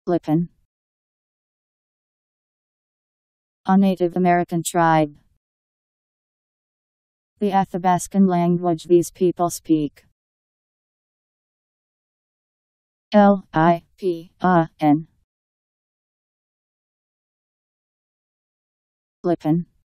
Lipan. A Native American tribe. The Athabascan language these people speak. Lipan. Lipan.